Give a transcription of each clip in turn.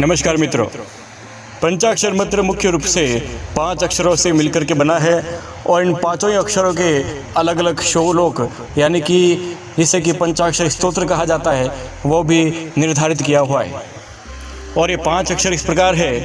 नमस्कार मित्रों, पंचाक्षर मंत्र मुख्य रूप से 5 अक्षरों से मिलकर के बना है और इन पांचों ही अक्षरों के अलग अलग श्लोक यानी कि जिसे कि पंचाक्षर स्तोत्र कहा जाता है वो भी निर्धारित किया हुआ है। और ये 5 अक्षर इस प्रकार है: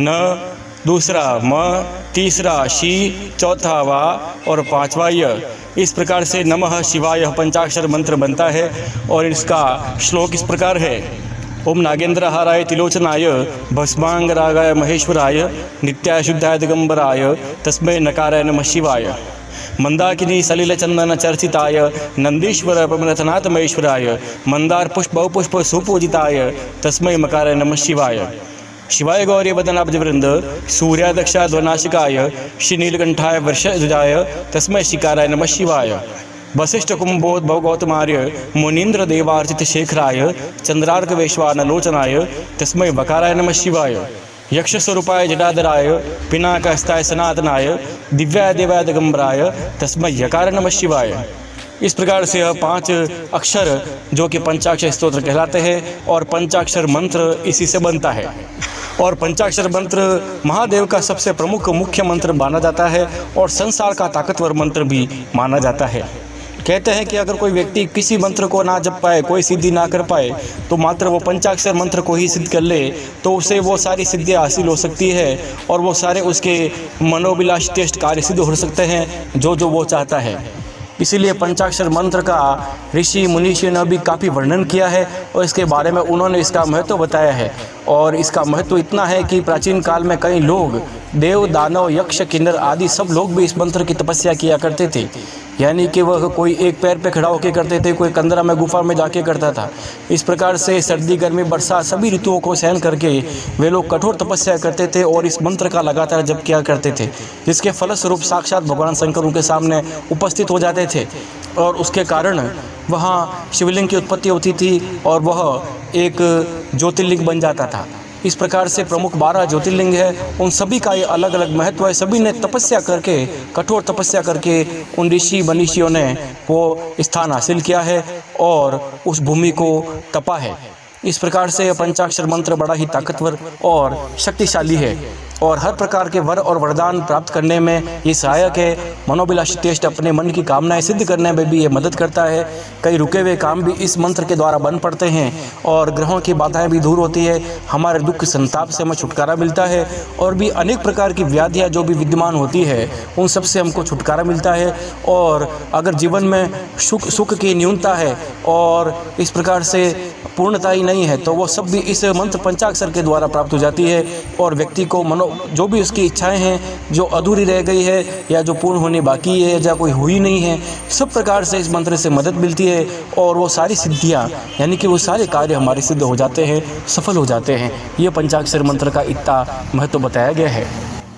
न, दूसरा म, तीसरा शी, चौथा वा और पांचवा य। इस प्रकार से नमः शिवाय पंचाक्षर मंत्र बनता है और इसका श्लोक इस प्रकार है: ओम नागेंद्रहाराय तिलोचनाय भस्मांगरागाय महेश्वराय नित्याय शुद्धाय दिगंबराय तस्मै नकाराय नमः शिवाय। मंदाकिनी सलिल चंदन चर्चिताय नंदीश्वर पवननाथ महेश्वराय मंदार पुष्प बहुपुष्प सुपूजिताय तस्मै मकाराय नमः शिवाय। शिवाय गौरी वदनाब्जवृंद सूर्यादक्षा ध्वनाशिकाय श्री नीलकंठाय वर्षध्वजाय तस्मै शिकाराय नमः शिवाय। वशिष्ठ कुंभोद्भव गौतमार्य मुनीन्द्र देवार्चित शेखराय चंद्रार्क वैश्वानलोचनाय तस्मै वकाराय नमः शिवाय। यक्ष स्वरूपाय जटाधराय पिनाकहस्ताय सनातनाय दिव्याय देवाय दिगंबराय तस्मै यकाराय नमः शिवाय। इस प्रकार से यह 5 अक्षर जो कि पंचाक्षर स्तोत्र कहलाते हैं और पंचाक्षर मंत्र इसी से बनता है। और पंचाक्षर मंत्र महादेव का सबसे प्रमुख मुख्य मंत्र माना जाता है और संसार का ताकतवर मंत्र भी माना जाता है। कहते हैं कि अगर कोई व्यक्ति किसी मंत्र को ना जप पाए, कोई सिद्धि ना कर पाए, तो मात्र वो पंचाक्षर मंत्र को ही सिद्ध कर ले तो उसे वो सारी सिद्धियाँ हासिल हो सकती है और वो सारे उसके मनोभिलाष टेस्ट कार्य सिद्ध हो सकते हैं जो वो चाहता है। इसीलिए पंचाक्षर मंत्र का ऋषि मुनीषियों ने भी काफ़ी वर्णन किया है और इसके बारे में उन्होंने इसका महत्व बताया है। और इसका महत्व इतना है कि प्राचीन काल में कई लोग देव, दानव, यक्ष, किन्नर आदि सब लोग भी इस मंत्र की तपस्या किया करते थे। यानी कि वह कोई एक पैर पे खड़ा होकर करते थे, कोई कंदरा में गुफा में जाके करता था। इस प्रकार से सर्दी, गर्मी, बरसात सभी ऋतुओं को सहन करके वे लोग कठोर तपस्या करते थे और इस मंत्र का लगातार जप किया करते थे, जिसके फलस्वरूप साक्षात भगवान शंकर उनके सामने उपस्थित हो जाते थे और उसके कारण वहाँ शिवलिंग की उत्पत्ति होती थी और वह एक ज्योतिर्लिंग बन जाता था। इस प्रकार से प्रमुख 12 ज्योतिर्लिंग है, उन सभी का ये अलग अलग महत्व है। सभी ने तपस्या करके, कठोर तपस्या करके उन ऋषि मनीषियों ने वो स्थान हासिल किया है और उस भूमि को तपा है। इस प्रकार से पंचाक्षर मंत्र बड़ा ही ताकतवर और शक्तिशाली है और हर प्रकार के वर और वरदान प्राप्त करने में ये सहायक है। मनोभिलाषी टेस्ट, अपने मन की कामनाएं सिद्ध करने में भी ये मदद करता है। कई रुके हुए काम भी इस मंत्र के द्वारा बन पड़ते हैं और ग्रहों की बाधाएं भी दूर होती है। हमारे दुख संताप से हमें छुटकारा मिलता है और भी अनेक प्रकार की व्याधियाँ जो भी विद्यमान होती है उन सब से हमको छुटकारा मिलता है। और अगर जीवन में सुख की न्यूनता है और इस प्रकार से पूर्णता ही नहीं है तो वो सब भी इस मंत्र पंचाक्षर के द्वारा प्राप्त हो जाती है और व्यक्ति को जो भी उसकी इच्छाएं हैं जो अधूरी रह गई है या जो पूर्ण होने बाकी है या कोई हुई नहीं है, सब प्रकार से इस मंत्र से मदद मिलती है और वो सारी सिद्धियां यानी कि वो सारे कार्य हमारे सिद्ध हो जाते हैं, सफल हो जाते हैं। ये पंचाक्षर मंत्र का इतना महत्व बताया गया है।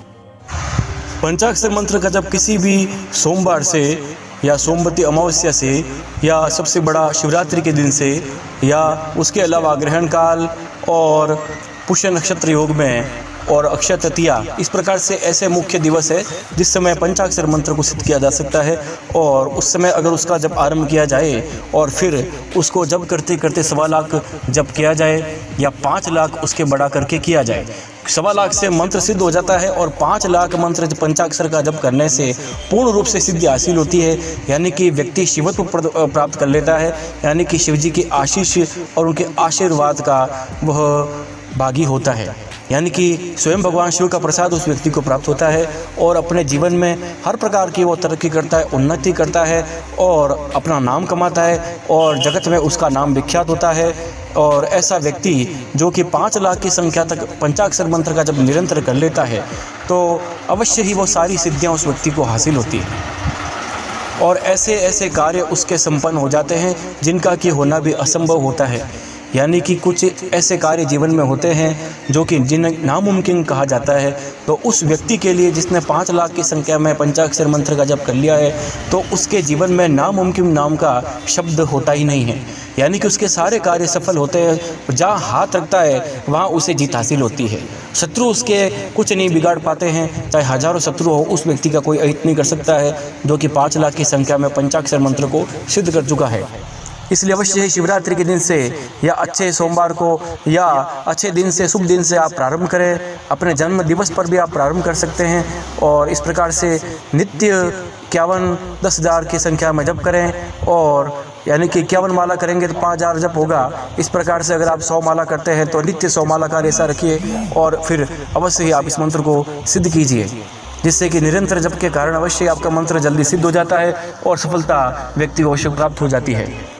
पंचाक्षर मंत्र का जब किसी भी सोमवार से या सोमवती अमावस्या से या सबसे बड़ा शिवरात्रि के दिन से या उसके अलावा ग्रहण काल और पुष्य नक्षत्र योग में और अक्षय तृतीया, इस प्रकार से ऐसे मुख्य दिवस है जिस समय पंचाक्षर मंत्र को सिद्ध किया जा सकता है। और उस समय अगर उसका जब आरंभ किया जाए और फिर उसको जब करते करते 1.25 लाख जब किया जाए या 5 लाख उसके बढ़ा करके किया जाए, 1.25 लाख से मंत्र सिद्ध हो जाता है और 5 लाख मंत्र पंचाक्षर का जप करने से पूर्ण रूप से सिद्धि हासिल होती है। यानी कि व्यक्ति शिवत्व प्राप्त कर लेता है, यानी कि शिव जी की आशीष और उनके आशीर्वाद का वह भागी होता है। यानी कि स्वयं भगवान शिव का प्रसाद उस व्यक्ति को प्राप्त होता है और अपने जीवन में हर प्रकार की वो तरक्की करता है, उन्नति करता है और अपना नाम कमाता है और जगत में उसका नाम विख्यात होता है। और ऐसा व्यक्ति जो कि 5 लाख की संख्या तक पंचाक्षर मंत्र का जब निरंतर कर लेता है तो अवश्य ही वो सारी सिद्धियाँ उस व्यक्ति को हासिल होती है और ऐसे ऐसे कार्य उसके संपन्न हो जाते हैं जिनका कि होना भी असंभव होता है। यानी कि कुछ ऐसे कार्य जीवन में होते हैं जो कि जिन्हें नामुमकिन कहा जाता है। तो उस व्यक्ति के लिए जिसने 5 लाख की संख्या में पंचाक्षर मंत्र का जप कर लिया है तो उसके जीवन में नामुमकिन नाम का शब्द होता ही नहीं है। यानी कि उसके सारे कार्य सफल होते हैं, जहाँ हाथ रखता है वहाँ उसे जीत हासिल होती है। शत्रु उसके कुछ नहीं बिगाड़ पाते हैं, चाहे हजारों शत्रु हो उस व्यक्ति का कोई अहित नहीं कर सकता है जो कि 5 लाख की संख्या में पंचाक्षर मंत्र को सिद्ध कर चुका है। इसलिए अवश्य ही शिवरात्रि के दिन से या अच्छे सोमवार को या अच्छे दिन से, शुभ दिन से आप प्रारंभ करें। अपने जन्म दिवस पर भी आप प्रारंभ कर सकते हैं और इस प्रकार से नित्य 51 10,000 की संख्या में जप करें, और यानी कि 51 माला करेंगे तो 5,000 जप होगा। इस प्रकार से अगर आप 100 माला करते हैं तो नित्य 100 माला का ऐसा रखिए और फिर अवश्य ही आप इस मंत्र को सिद्ध कीजिए, जिससे कि निरंतर जप के कारण अवश्य आपका मंत्र जल्दी सिद्ध हो जाता है और सफलता व्यक्ति को अवश्य प्राप्त हो जाती है।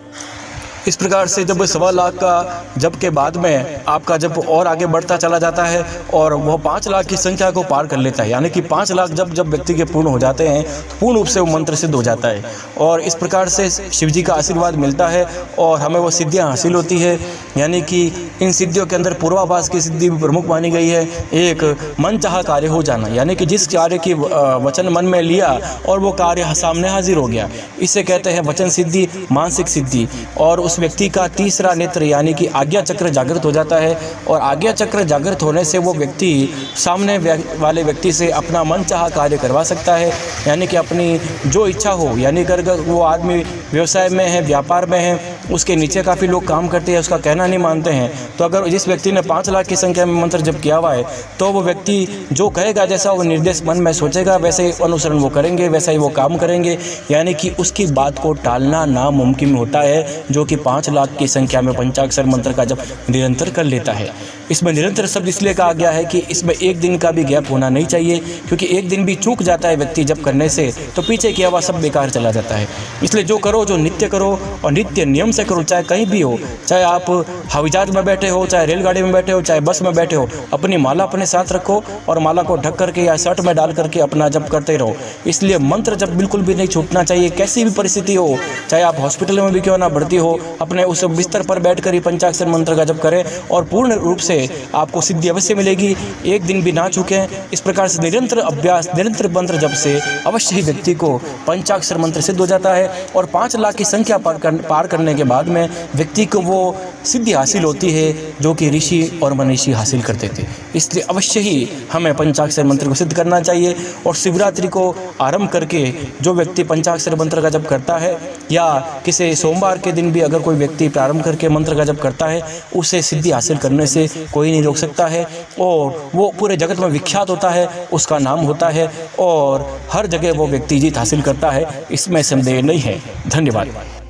इस प्रकार से जब 1.25 लाख का जप के बाद में आपका जप और आगे बढ़ता चला जाता है और वह 5 लाख की संख्या को पार कर लेता है, यानी कि 5 लाख जब व्यक्ति के पूर्ण हो जाते हैं तो पूर्ण रूप से वो मंत्र सिद्ध हो जाता है और इस प्रकार से शिव जी का आशीर्वाद मिलता है और हमें वो सिद्धियां हासिल होती है। यानी कि इन सिद्धियों के अंदर पूर्वाभास की सिद्धि भी प्रमुख मानी गई है। एक मन चाहा कार्य हो जाना, यानी कि जिस कार्य की वचन मन में लिया और वो कार्य सामने हाजिर हो गया, इसे कहते हैं वचन सिद्धि, मानसिक सिद्धि। और उस व्यक्ति का तीसरा नेत्र यानी कि आज्ञा चक्र जागृत हो जाता है और आज्ञा चक्र जागृत होने से वो व्यक्ति सामने वाले व्यक्ति से अपना मन चाहा कार्य करवा सकता है। यानी कि अपनी जो इच्छा हो, यानी अगर वो आदमी व्यवसाय में है, व्यापार में है, उसके नीचे काफ़ी लोग काम करते हैं, उसका कहना नहीं मानते हैं, तो अगर जिस व्यक्ति ने 5 लाख की संख्या में मंत्र जप किया हुआ है तो वो व्यक्ति जो कहेगा, जैसा वो निर्देश मन में सोचेगा, वैसे ही अनुसरण वो करेंगे, वैसा ही वो काम करेंगे। यानी कि उसकी बात को टालना नामुमकिन होता है, जो कि 5 लाख की संख्या में पंचाक्षर मंत्र का जप निरंतर कर लेता है। इसमें निरंतर शब्द इसलिए कहा गया है कि इसमें एक दिन का भी गैप होना नहीं चाहिए, क्योंकि एक दिन भी चूक जाता है व्यक्ति जप करने से तो पीछे किया हुआ सब बेकार चला जाता है। इसलिए जो करो, जो नित्य करो और नित्य नियम से करो, चाहे कहीं भी हो, चाहे आप हवाई जहाज में बैठे हो, चाहे रेलगाड़ी में बैठे हो, चाहे बस में बैठे हो, अपनी माला अपने साथ रखो और माला को ढक करके या शर्ट में डाल करके अपना जप करते रहो। इसलिए मंत्र जप बिल्कुल भी नहीं छूटना चाहिए, कैसी भी परिस्थिति हो, चाहे आप हॉस्पिटल में भी क्यों ना भर्ती हो, अपने उस बिस्तर पर बैठकर ही पंचाक्षर मंत्र का जप करें और पूर्ण रूप से आपको सिद्धि अवश्य मिलेगी। एक दिन भी ना चूकें। इस प्रकार से निरंतर अभ्यास, निरंतर मंत्र जप से अवश्य ही व्यक्ति को पंचाक्षर मंत्र सिद्ध हो जाता है और 5 लाख की संख्या पार करने के बाद में व्यक्ति को वो सिद्धि हासिल होती है जो कि ऋषि और मनीषी हासिल करते थे। इसलिए अवश्य ही हमें पंचाक्षर मंत्र को सिद्ध करना चाहिए और शिवरात्रि को आरंभ करके जो व्यक्ति पंचाक्षर मंत्र का जप करता है या किसी सोमवार के दिन भी अगर कोई व्यक्ति प्रारंभ करके मंत्र का जप करता है, उसे सिद्धि हासिल करने से कोई नहीं रोक सकता है और वो पूरे जगत में विख्यात होता है, उसका नाम होता है और हर जगह वो व्यक्ति जीत हासिल करता है, इसमें संदेह नहीं है। धन्यवाद।